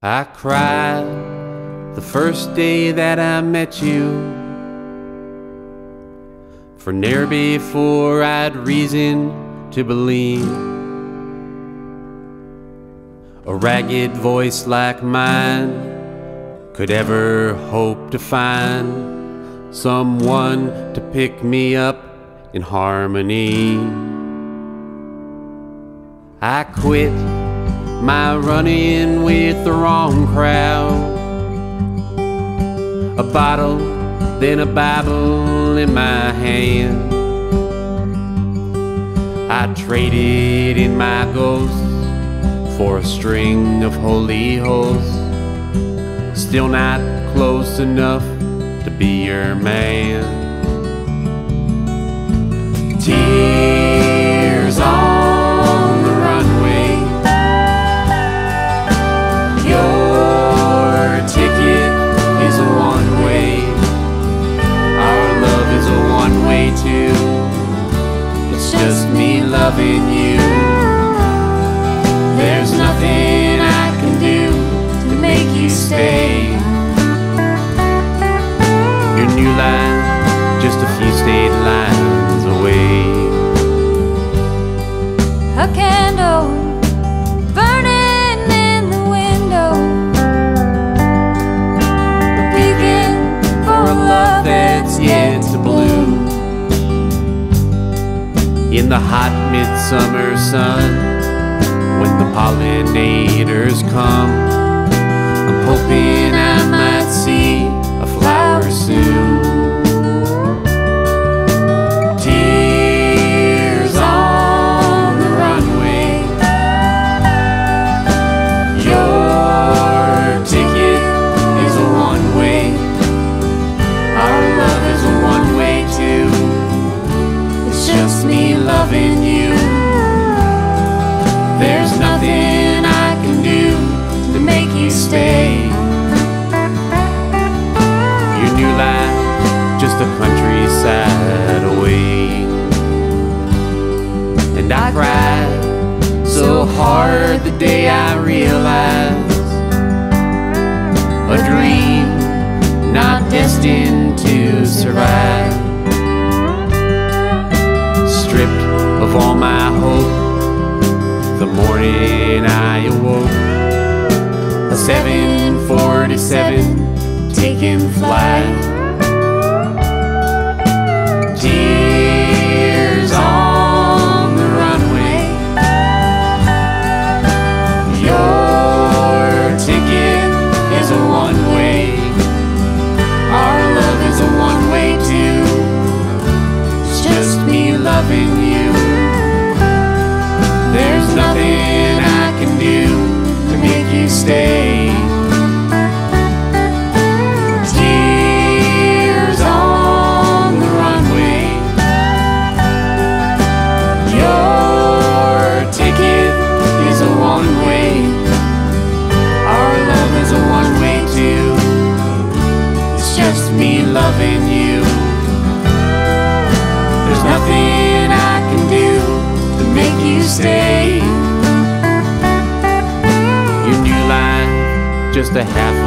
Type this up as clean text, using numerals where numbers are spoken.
I cried the first day that I met you, for ne'er before I'd reason to believe a ragged voice like mine could ever hope to find someone to pick me up in harmony. I quit my running with the wrong crowd, a bottle, then a Bible in my hand. I traded in my ghost for a string of holy hosts, still not close enough to be your man. Tears on the runway, your ticket is a one-way, our love is a one-way too. It's just me loving you. There's nothing I can do to make you stay. Your new line, just a few state lines away. A candle burning in the window, peeking for a love that's yet to bloom. In the hot midsummer sun, when the pollinators come, I'm hoping I might see a flower soon. Tears on the runway, your ticket is a one-way, our love is a one-way too. It's just me loving you. There's nothing I can do to make you stay. Your new life, just a countryside away. And I cried so hard the day I realized a dream not destined to survive. Stripped of all my hope, the morning I awoke, a 747 taking flight. Tears on the runway, your ticket is a one-way, our love is a one-way too. It's just me loving you. There's nothing I can do to make you stay. Tears on the runway, your ticket is a one-way, our love is a one-way too. It's just me loving you. There's nothing I can do to make you stay. Your new line, just a half